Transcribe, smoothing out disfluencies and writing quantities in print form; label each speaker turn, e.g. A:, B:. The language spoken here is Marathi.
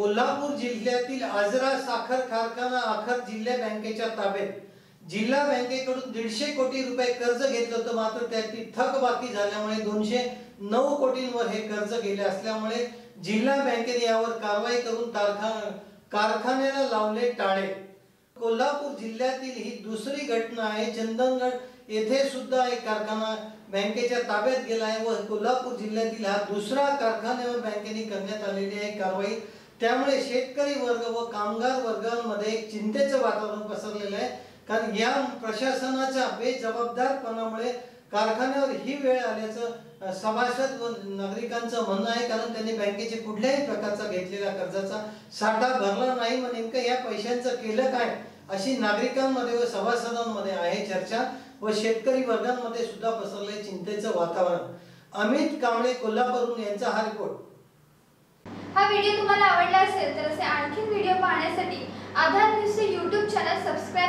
A: कोल्हापूर जिल्ह्यातील आजरा साखर कारखाना आखर जिल्हा बँकेच्या ताब्यात। जिल्हा बँकेकडून 150 कोटी रुपये कर्ज घेतलं होतं, मात्र त्याची थकबाकी झाल्यामुळे 209 कोटींवर हे कर्ज गेले असल्यामुळे जिल्हा बँकेने यावर कारवाई करून कारखान्याला लावले टाळे। कोल्हापूर जिल्ह्यातील ही दुसरी घटना आहे। चंदनगड येथे सुद्धा एक कारखाना बँकेच्या ताब्यात गेला आहे व कोल्हापूर जिल्ह्यातील हा दुसरा कारखान्यावर बँकेने करण्यात आलेली आहे कारवाई। त्यामुळे शेतकरी वर्ग व कामगार वर्गांमध्ये एक चिंतेचं वातावरण पसरलेलं आहे, कारण या प्रशासनाच्या बेजबाबदारपणामुळे कारखान्यावर ही वेळ आल्याचं सभासद व नागरिकांचं म्हणणं आहे, कारण त्यांनी बँकेचे कुठल्याही प्रकारचा घेतलेला कर्जाचा साठा भरला नाही व नेमकं या पैशांचं केलं काय अशी नागरिकांमध्ये व सभासदांमध्ये आहे चर्चा व शेतकरी वर्गांमध्ये सुद्धा पसरले चिंतेचं वातावरण। अमित कांबळे, कोल्हापूरहून यांचा हा रिपोर्ट।
B: हा व्हिडिओ तुम्हाला आवडला असेल तर असे आणखी व्हिडिओ पाहण्यासाठी आधार न्यूजचे YouTube चॅनल सबस्क्राइब